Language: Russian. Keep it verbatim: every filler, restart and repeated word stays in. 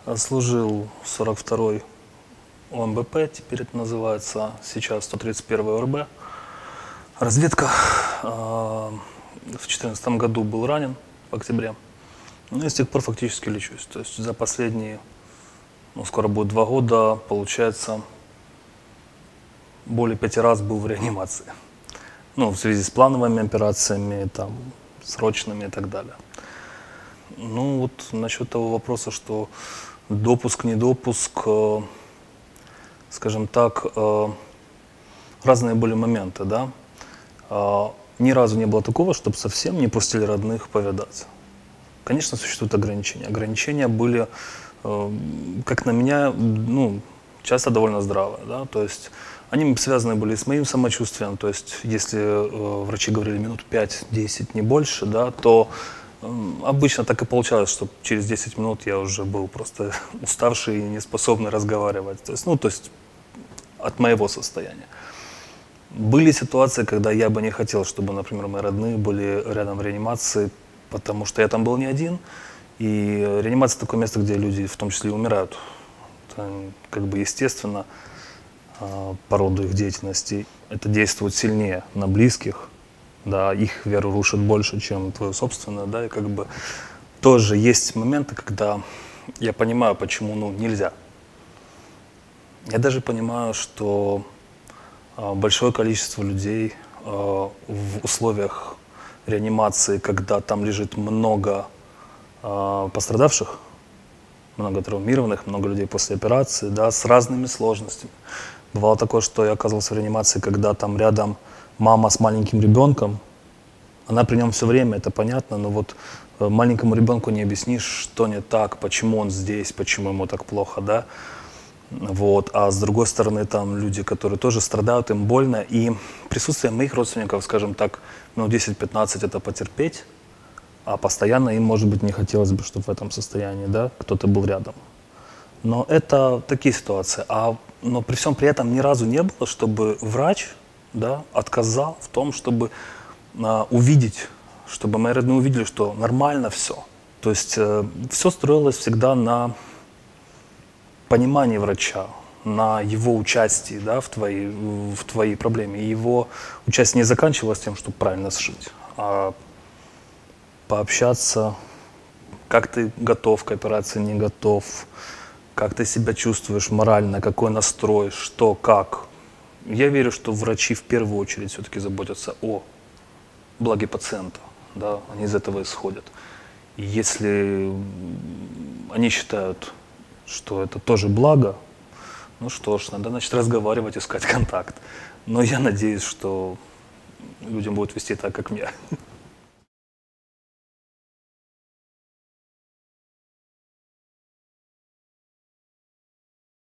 Служил сорок второй ОМБП, теперь это называется, сейчас сто тридцать первый ОРБ. Разведка. В две тысячи четырнадцатом году был ранен в октябре. Ну и с тех пор фактически лечусь. То есть за последние, ну, скоро будет два года, получается, более пяти раз был в реанимации. Ну, в связи с плановыми операциями, там, срочными и так далее. Ну, вот насчет того вопроса, что допуск, недопуск, э, скажем так, э, разные были моменты, да. Э, ни разу не было такого, чтобы совсем не пустили родных повидаться. Конечно, существуют ограничения. Ограничения были, э, как на меня, ну, часто довольно здравые, да, то есть они связаны были с моим самочувствием, то есть если э, врачи говорили минут пять-десять, не больше, да, то э, обычно так и получалось, что через десять минут я уже был просто уставший и не способный разговаривать, то есть, ну, то есть от моего состояния. Были ситуации, когда я бы не хотел, чтобы, например, мои родные были рядом в реанимации, потому что я там был не один, и реанимация — такое место, где люди в том числе и умирают. Это как бы естественно по роду их деятельности. Это действует сильнее на близких, да, их веру рушит больше, чем твою собственную, да, и как бы тоже есть моменты, когда я понимаю, почему, ну, нельзя. Я даже понимаю, что а, большое количество людей а, в условиях реанимации, когда там лежит много а, пострадавших, много травмированных, много людей после операции, да, с разными сложностями. Бывало такое, что я оказывался в реанимации, когда там рядом мама с маленьким ребенком, она при нем все время, это понятно, но вот маленькому ребенку не объяснишь, что не так, почему он здесь, почему ему так плохо, да. Вот. А с другой стороны, там люди, которые тоже страдают, им больно, и присутствие моих родственников, скажем так, ну, десять-пятнадцать это потерпеть, а постоянно им, может быть, не хотелось бы, чтобы в этом состоянии, да, кто-то был рядом. Но это такие ситуации. А, но при всем при этом ни разу не было, чтобы врач, да, отказал в том, чтобы а, увидеть, чтобы мои родные увидели, что нормально все. То есть э, все строилось всегда на понимании врача, на его участии, да, в, твоей, в твоей проблеме. И его участие не заканчивалось тем, чтобы правильно сшить, а пообщаться, как ты готов к операции, не готов, как ты себя чувствуешь морально, какой настрой, что, как. Я верю, что врачи в первую очередь все-таки заботятся о благе пациента, да, они из этого исходят. И если они считают, что это тоже благо, ну что ж, надо, значит, разговаривать, искать контакт. Но я надеюсь, что людям будут вести так, как мне.